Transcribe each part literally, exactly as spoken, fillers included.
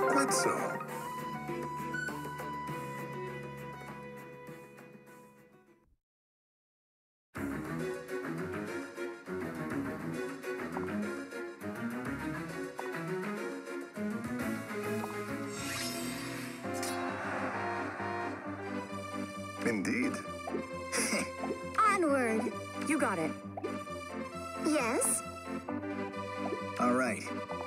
Quite so. Indeed. Onward. You got it. Yes? All right.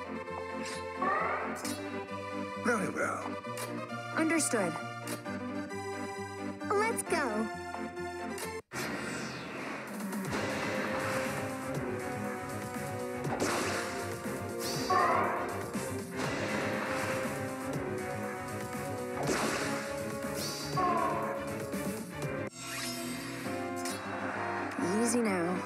Very well. Understood. Let's go. Easy now.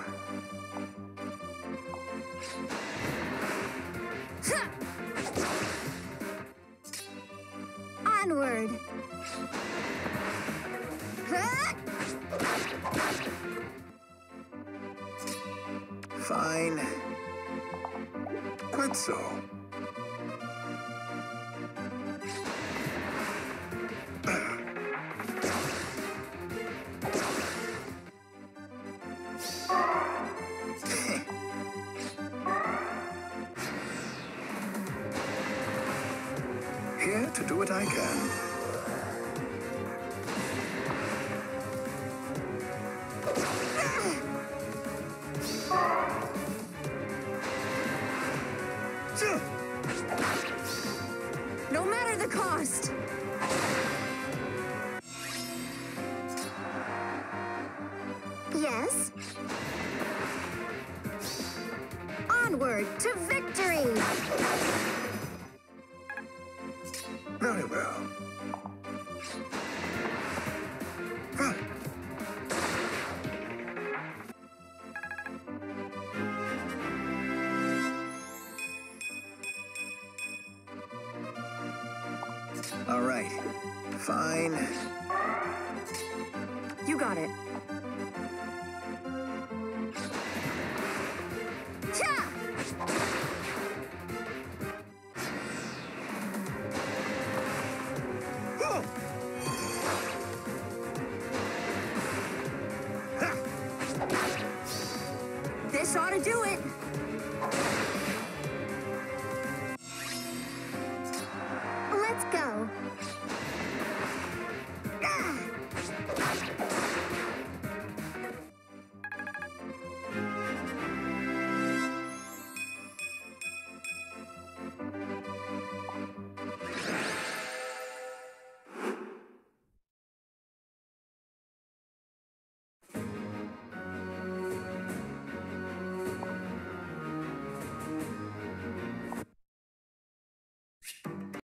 Onward. Fine. Quite so. Here to do what I can. No matter the cost. Yes? Onward to victory! Very well. Huh. All right. Fine. You got it. Oh! This ought to do it. Let's go.